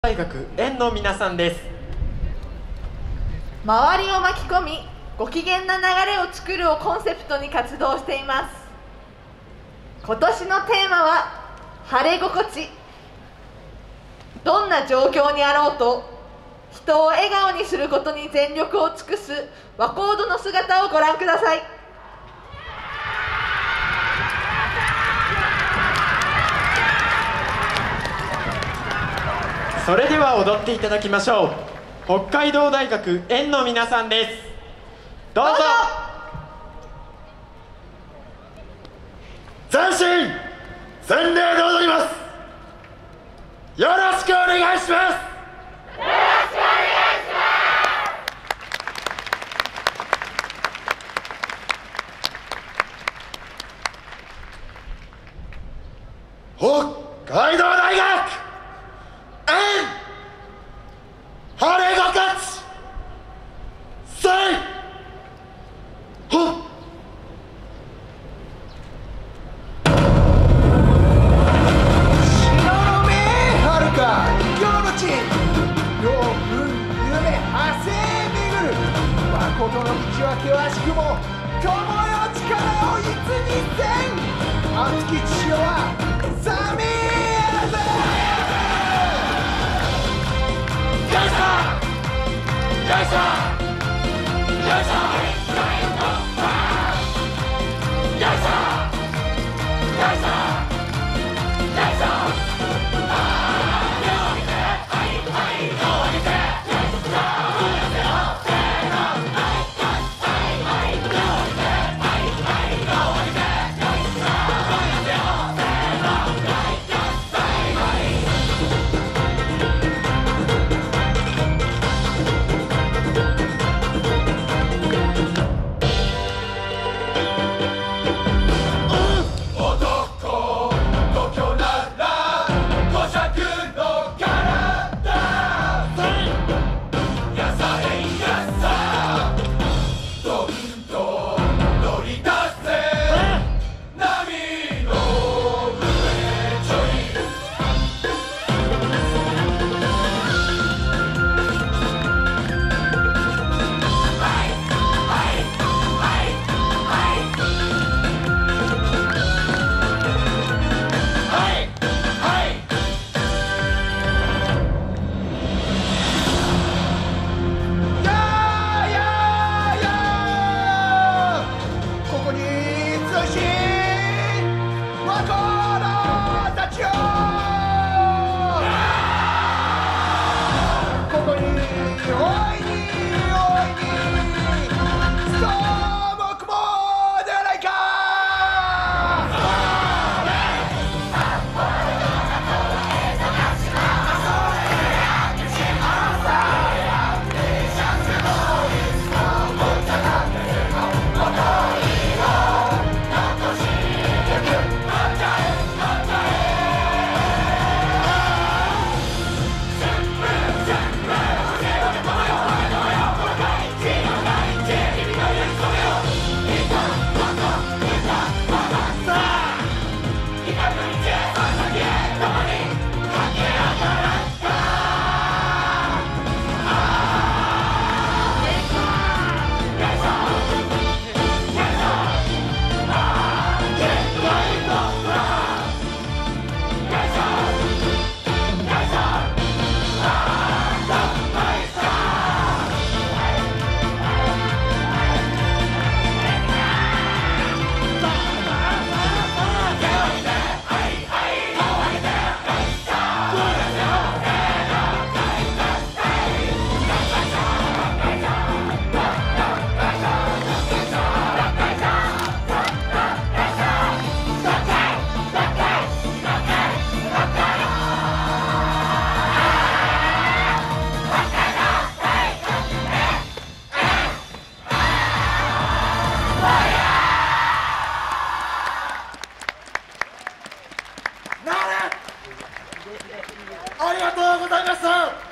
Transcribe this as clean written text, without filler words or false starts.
大学園の皆さんです。 周りを巻き込みご機嫌な流れを作るをコンセプトに活動しています。今年のテーマは晴れ心地。どんな状況にあろうと人を笑顔にすることに全力を尽くすワコードの姿をご覧ください。 それでは踊っていただきましょう。北海道大学園の皆さんです。どうぞ。 斬新洗礼で踊ります。よろしくお願いします。北海道大学園晴れ心地せいほっことの道は険しくも友よ力をいつにせん熱き血潮はさみえぜよいしょよいしょよいしょよいしょよいしょよいしょありがとうございました。